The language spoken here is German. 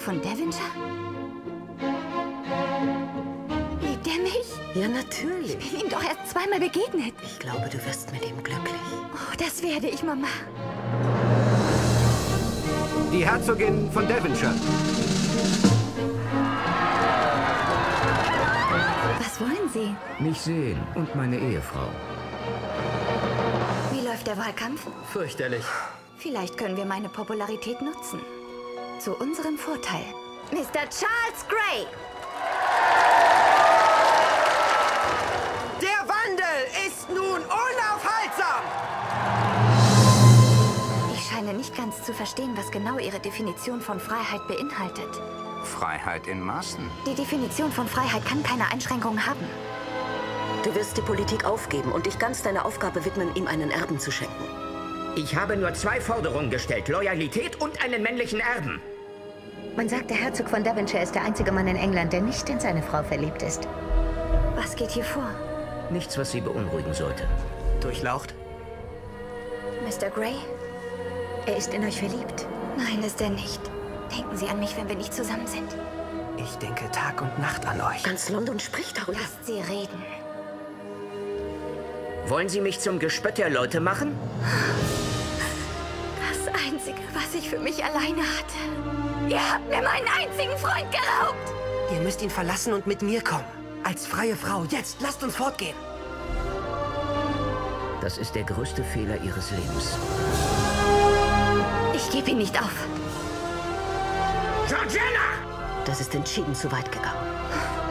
von Devonshire? Liebt er mich? Ja, natürlich. Ich bin ihm doch erst zweimal begegnet. Ich glaube, du wirst mit ihm glücklich. Oh, das werde ich, Mama. Die Herzogin von Devonshire. Was wollen Sie? Mich sehen und meine Ehefrau. Wie läuft der Wahlkampf? Fürchterlich. Vielleicht können wir meine Popularität nutzen. Zu unserem Vorteil. Mr. Charles Grey! Der Wandel ist nun unaufhaltsam! Ich scheine nicht ganz zu verstehen, was genau Ihre Definition von Freiheit beinhaltet. Freiheit in Maßen. Die Definition von Freiheit kann keine Einschränkungen haben. Du wirst die Politik aufgeben und dich ganz deiner Aufgabe widmen, ihm einen Erben zu schenken. Ich habe nur 2 Forderungen gestellt. Loyalität und einen männlichen Erben. Man sagt, der Herzog von Devonshire ist der einzige Mann in England, der nicht in seine Frau verliebt ist. Was geht hier vor? Nichts, was Sie beunruhigen sollte. Durchlaucht? Mr. Grey? Er ist in euch verliebt. Nein, ist er nicht. Denken Sie an mich, wenn wir nicht zusammen sind. Ich denke Tag und Nacht an euch. Ganz London spricht darüber. Lasst Sie reden. Wollen Sie mich zum Gespött der Leute machen? Das Einzige, was ich für mich alleine hatte. Ihr habt mir meinen einzigen Freund geraubt. Ihr müsst ihn verlassen und mit mir kommen. Als freie Frau. Jetzt, lasst uns fortgehen. Das ist der größte Fehler Ihres Lebens. Ich gebe ihn nicht auf. Georgiana! Das ist entschieden zu weit gegangen.